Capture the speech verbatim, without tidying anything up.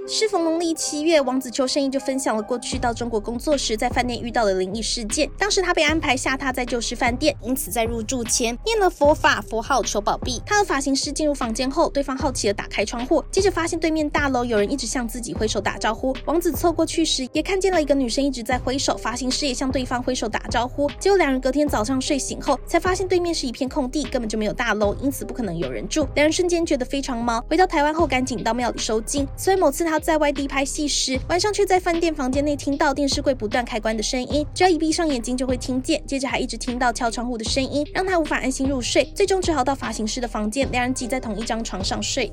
适逢农历七月，王子邱胜义就分享了过去到中国工作时在饭店遇到的灵异事件。当时他被安排下榻在旧式饭店，因此在入住前念了佛法佛号求保庇。他和发型师进入房间后，对方好奇地打开窗户，接着发现对面大楼有人一直向自己挥手打招呼。王子凑过去时，也看见了一个女生一直在挥手，发型师也向对方挥手打招呼。结果两人隔天早上睡醒后，才发现对面是一片空地，根本就没有大楼，因此不可能有人住。两人瞬间觉得非常毛，回到台湾后赶紧到庙里收惊。所以某次他在外地拍戏时，晚上却在饭店房间内听到电视柜不断开关的声音，只要一闭上眼睛就会听见，接着还一直听到敲窗户的声音，让他无法安心入睡，最终只好到发型师的房间，两人挤在同一张床上睡。